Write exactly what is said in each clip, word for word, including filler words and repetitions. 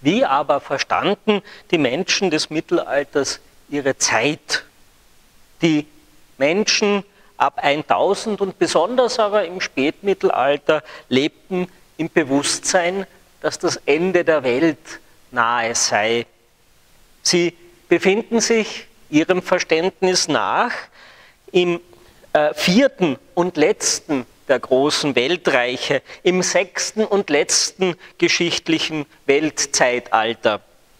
Wie aber verstanden die Menschen des Mittelalters ihre Zeit? Die Menschen ab tausend und besonders aber im Spätmittelalter lebten im Bewusstsein, dass das Ende der Welt nahe sei. Sie befinden sich ihrem Verständnis nach im äh, vierten und letzten der großen Weltreiche, im sechsten und letzten geschichtlichen Weltzeitalter.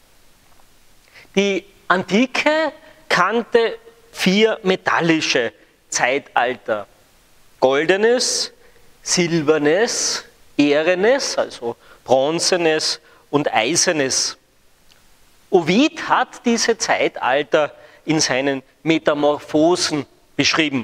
Die Antike kannte vier metallische Zeitalter: goldenes, silbernes, ehrenes, also bronzenes und eisernes. Ovid hat diese Zeitalter in seinen Metamorphosen beschrieben.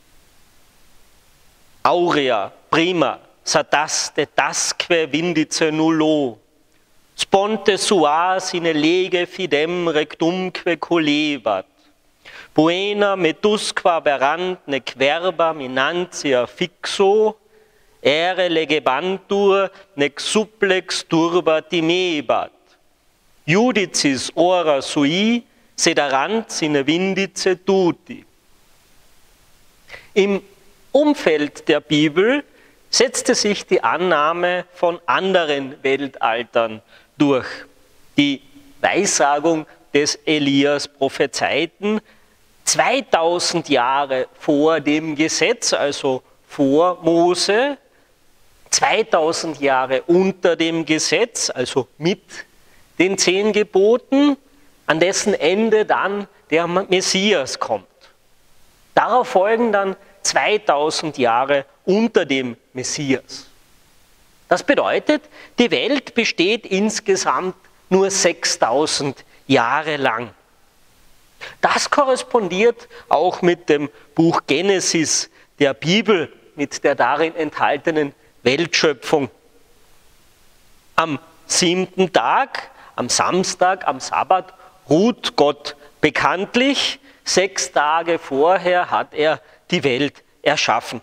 Aurea, prima, sadaste, tasque vindice nullo, sponte sua sine lege fidem rectumque colebat, buena metusqua verant nec verba minantia fixo, ere legebantur nec supplex turba timebat, judicis ora sui sederant sine vindice tuti. Im Umfeld der Bibel setzte sich die Annahme von anderen Weltaltern durch. Die Weissagung des Elias prophezeiten zweitausend Jahre vor dem Gesetz, also vor Mose, zweitausend Jahre unter dem Gesetz, also mit den zehn Geboten, an dessen Ende dann der Messias kommt. Darauf folgen dann zweitausend Jahre unter dem Messias. Das bedeutet, die Welt besteht insgesamt nur sechstausend Jahre lang. Das korrespondiert auch mit dem Buch Genesis der Bibel, mit der darin enthaltenen Weltschöpfung. Am siebten Tag, am Samstag, am Sabbat ruht Gott bekanntlich. Sechs Tage vorher hat er die Welt erschaffen.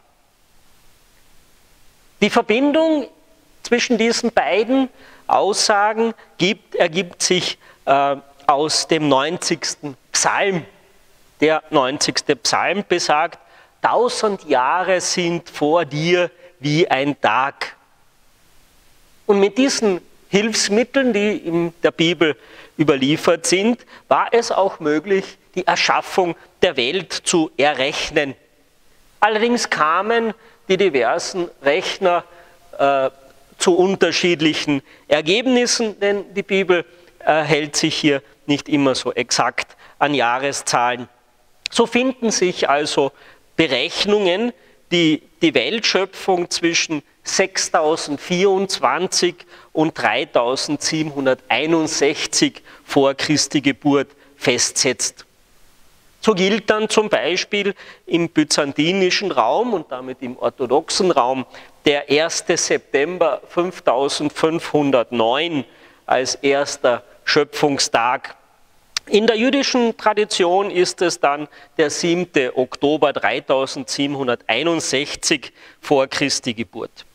Die Verbindung zwischen diesen beiden Aussagen gibt, ergibt sich äh, aus dem neunzigsten Psalm. Der neunzigste Psalm besagt: Tausend Jahre sind vor dir wie ein Tag. Und mit diesen Hilfsmitteln, die in der Bibel überliefert sind, war es auch möglich, die Erschaffung der Welt zu errechnen. Allerdings kamen die diversen Rechner äh, zu unterschiedlichen Ergebnissen, denn die Bibel äh, hält sich hier nicht immer so exakt an Jahreszahlen. So finden sich also Berechnungen, die die Weltschöpfung zwischen sechstausendvierundzwanzig und dreitausendsiebenhunderteinundsechzig vor Christi Geburt festsetzt. So gilt dann zum Beispiel im byzantinischen Raum und damit im orthodoxen Raum der erste September fünftausendfünfhundertneun als erster Schöpfungstag. In der jüdischen Tradition ist es dann der siebte Oktober dreitausendsiebenhunderteinundsechzig vor Christi Geburt.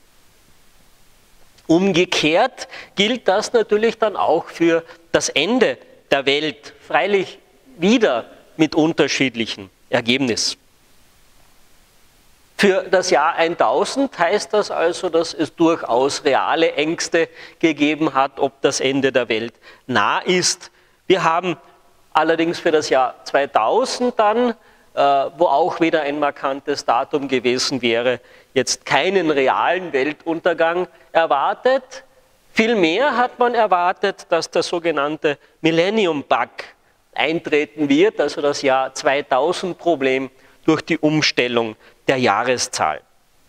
Umgekehrt gilt das natürlich dann auch für das Ende der Welt, freilich wieder mit unterschiedlichen Ergebnissen. Für das Jahr eintausend heißt das also, dass es durchaus reale Ängste gegeben hat, ob das Ende der Welt nah ist. Wir haben allerdings für das Jahr zweitausend dann, äh, wo auch wieder ein markantes Datum gewesen wäre, jetzt keinen realen Weltuntergang erwartet. Vielmehr hat man erwartet, dass der sogenannte Millennium-Bug eintreten wird, also das Jahr zweitausend-Problem durch die Umstellung der Jahreszahl.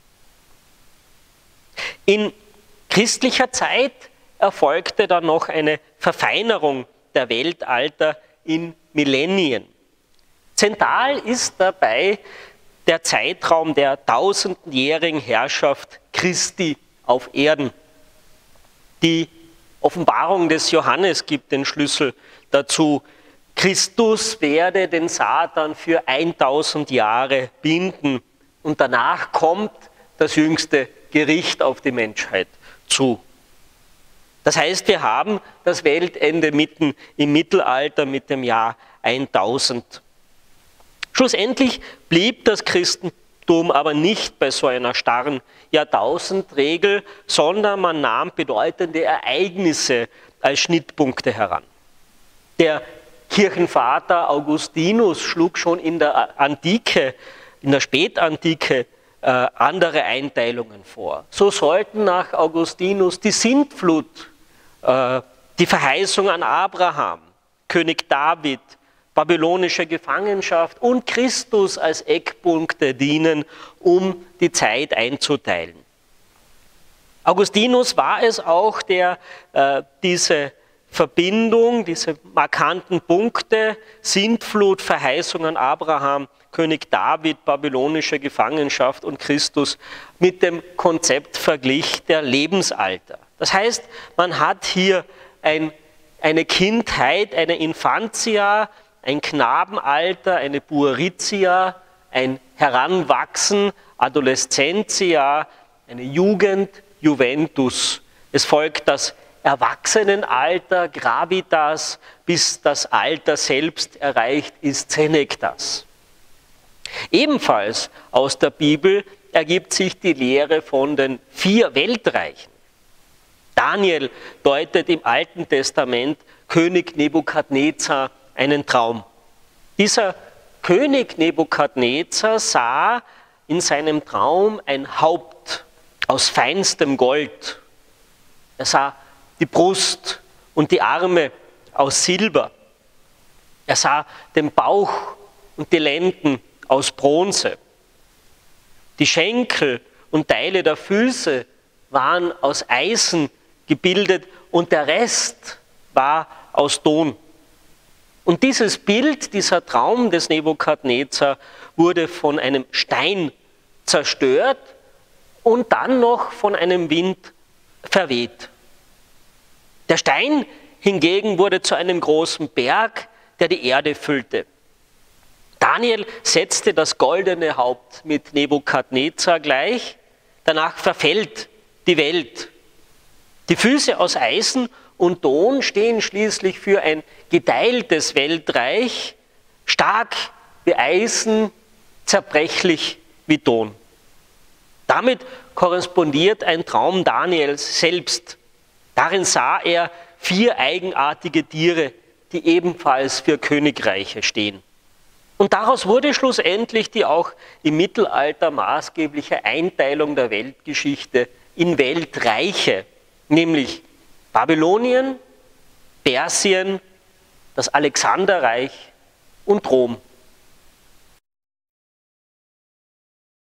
In christlicher Zeit erfolgte dann noch eine Verfeinerung der Weltalter in Millennien. Zentral ist dabei der Zeitraum der tausendjährigen Herrschaft Christi auf Erden. Die Offenbarung des Johannes gibt den Schlüssel dazu. Christus werde den Satan für eintausend Jahre binden und danach kommt das jüngste Gericht auf die Menschheit zu. Das heißt, wir haben das Weltende mitten im Mittelalter mit dem Jahr tausend. Schlussendlich blieb das Christentum aber nicht bei so einer starren Jahrtausendregel, sondern man nahm bedeutende Ereignisse als Schnittpunkte heran. Der Kirchenvater Augustinus schlug schon in der Antike, in der Spätantike, äh, andere Einteilungen vor. So sollten nach Augustinus die Sintflut, äh, die Verheißung an Abraham, König David, babylonische Gefangenschaft und Christus als Eckpunkte dienen, um die Zeit einzuteilen. Augustinus war es auch, der äh, diese Verbindung, diese markanten Punkte, Sintflut, Verheißung an Abraham, König David, babylonische Gefangenschaft und Christus mit dem Konzept verglich der Lebensalter. Das heißt, man hat hier ein, eine Kindheit, eine Infantia, ein Knabenalter, eine Pueritia, ein Heranwachsen, Adolescentia, eine Jugend, Juventus. Es folgt das Erwachsenenalter, Gravitas, bis das Alter selbst erreicht ist, Senectas. Ebenfalls aus der Bibel ergibt sich die Lehre von den vier Weltreichen. Daniel deutet im Alten Testament König Nebukadnezar einen Traum. Dieser König Nebukadnezar sah in seinem Traum ein Haupt aus feinstem Gold. Er sah die Brust und die Arme aus Silber. Er sah den Bauch und die Lenden aus Bronze. Die Schenkel und Teile der Füße waren aus Eisen gebildet und der Rest war aus Ton. Und dieses Bild, dieser Traum des Nebukadnezar wurde von einem Stein zerstört und dann noch von einem Wind verweht. Der Stein hingegen wurde zu einem großen Berg, der die Erde füllte. Daniel setzte das goldene Haupt mit Nebukadnezar gleich, danach verfällt die Welt. Die Füße aus Eisen und Ton stehen schließlich für ein geteiltes Weltreich, stark wie Eisen, zerbrechlich wie Ton. Damit korrespondiert ein Traum Daniels selbst. Darin sah er vier eigenartige Tiere, die ebenfalls für Königreiche stehen. Und daraus wurde schlussendlich die auch im Mittelalter maßgebliche Einteilung der Weltgeschichte in Weltreiche, nämlich Babylonien, Persien, das Alexanderreich und Rom.